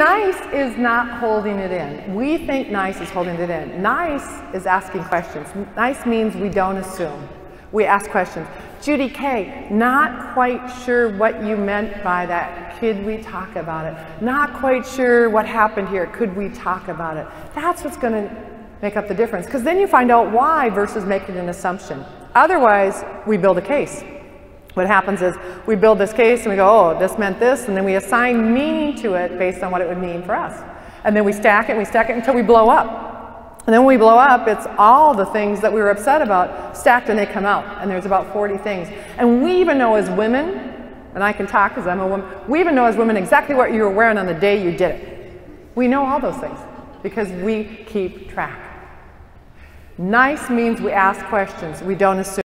nice is not holding it in. We think nice is holding it in. Nice is asking questions. Nice means we don't assume. We ask questions. Judy K, not quite sure what you meant by that. Could we talk about it? Not quite sure what happened here. Could we talk about it? That's what's going to make up the difference, because then you find out why versus making an assumption. Otherwise, we build a case. What happens is we build this case and we go, oh, this meant this, and then we assign meaning to it based on what it would mean for us. And then we stack it until we blow up. And then when we blow up, it's all the things that we were upset about stacked and they come out. And there's about 40 things. And we even know as women, and I can talk because I'm a woman, we even know as women exactly what you were wearing on the day you did it. We know all those things because we keep track. Nice means we ask questions. We don't assume.